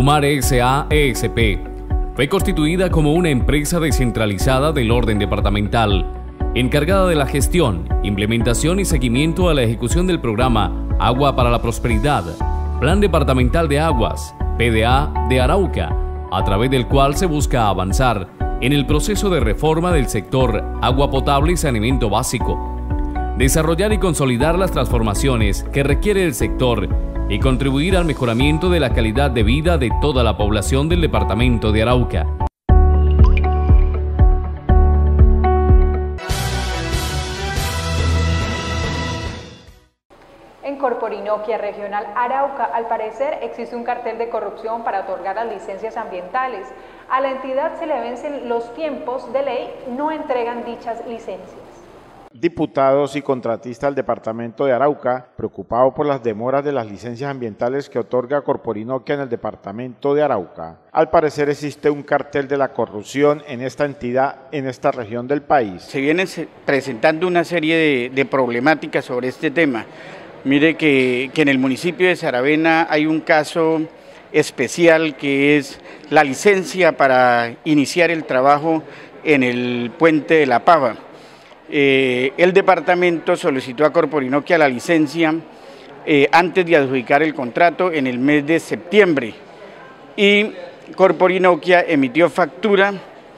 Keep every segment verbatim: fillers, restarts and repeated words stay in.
Umar S A E S P fue constituida como una empresa descentralizada del orden departamental, encargada de la gestión, implementación y seguimiento a la ejecución del programa Agua para la Prosperidad, Plan Departamental de Aguas, P D A de Arauca, a través del cual se busca avanzar en el proceso de reforma del sector agua potable y saneamiento básico, desarrollar y consolidar las transformaciones que requiere el sector y contribuir al mejoramiento de la calidad de vida de toda la población del departamento de Arauca. En Corporinoquia Regional Arauca, al parecer, existe un cartel de corrupción para otorgar las licencias ambientales. A la entidad se le vencen los tiempos de ley, no entregan dichas licencias. Diputados y contratistas del departamento de Arauca, preocupados por las demoras de las licencias ambientales que otorga Corporinoquia en el departamento de Arauca. Al parecer existe un cartel de la corrupción en esta entidad, en esta región del país. Se viene presentando una serie de, de problemáticas sobre este tema. Mire que, que en el municipio de Saravena hay un caso especial que es la licencia para iniciar el trabajo en el puente de la Pava. Eh, el departamento solicitó a Corporinoquia la licencia eh, antes de adjudicar el contrato en el mes de septiembre y Corporinoquia emitió factura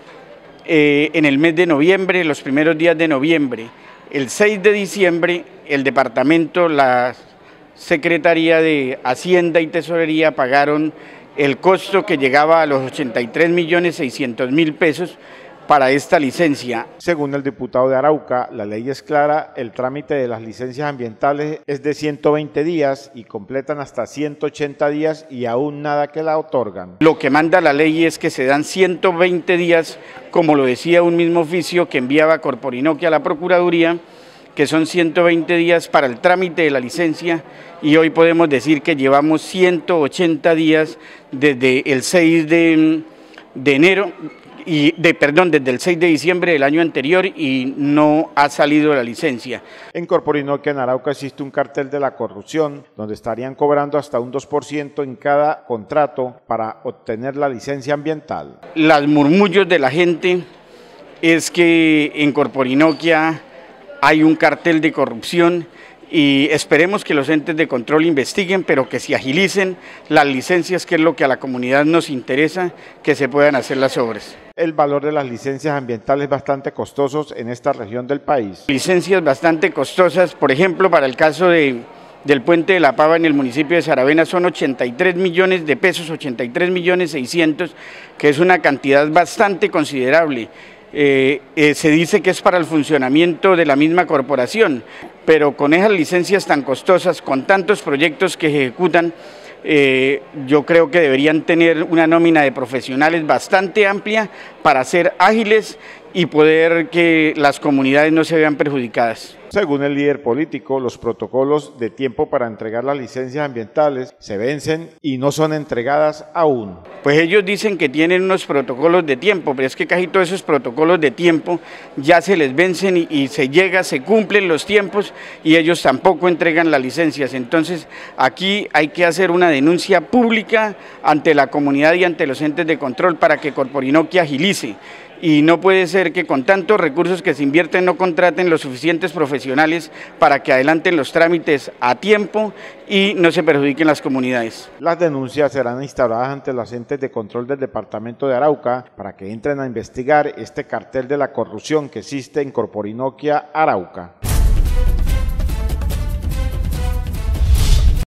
eh, en el mes de noviembre, los primeros días de noviembre. El seis de diciembre el departamento, la Secretaría de Hacienda y Tesorería pagaron el costo que llegaba a los ochenta y tres millones seiscientos mil pesos para esta licencia. Según el diputado de Arauca, la ley es clara, el trámite de las licencias ambientales es de ciento veinte días y completan hasta ciento ochenta días y aún nada que la otorgan. Lo que manda la ley es que se dan ciento veinte días, como lo decía un mismo oficio que enviaba Corporinoquia a la Procuraduría, que son ciento veinte días para el trámite de la licencia y hoy podemos decir que llevamos ciento ochenta días desde el seis de enero, y de perdón, desde el seis de diciembre del año anterior y no ha salido la licencia. En Corporinoquia, en Arauca, existe un cartel de la corrupción donde estarían cobrando hasta un dos por ciento en cada contrato para obtener la licencia ambiental. Los murmullos de la gente es que en Corporinoquia hay un cartel de corrupción y esperemos que los entes de control investiguen, pero que se agilicen las licencias, que es lo que a la comunidad nos interesa, que se puedan hacer las obras. El valor de las licencias ambientales es bastante costosos en esta región del país. Licencias bastante costosas, por ejemplo, para el caso de, del puente de la Pava en el municipio de Saravena son ochenta y tres millones de pesos, ochenta y tres millones seiscientos, que es una cantidad bastante considerable. Eh, eh, se dice que es para el funcionamiento de la misma corporación, pero con esas licencias tan costosas, con tantos proyectos que ejecutan, eh, yo creo que deberían tener una nómina de profesionales bastante amplia para ser ágiles y poder que las comunidades no se vean perjudicadas. Según el líder político, los protocolos de tiempo para entregar las licencias ambientales se vencen y no son entregadas aún. Pues ellos dicen que tienen unos protocolos de tiempo, pero es que casi todos esos protocolos de tiempo ya se les vencen y, y se llega, se cumplen los tiempos y ellos tampoco entregan las licencias. Entonces aquí hay que hacer una denuncia pública ante la comunidad y ante los entes de control para que Corporinoquia agilice. Y no puede ser que con tantos recursos que se invierten no contraten los suficientes profesionales para que adelanten los trámites a tiempo y no se perjudiquen las comunidades. Las denuncias serán instauradas ante los entes de control del departamento de Arauca para que entren a investigar este cartel de la corrupción que existe en Corporinoquia, Arauca.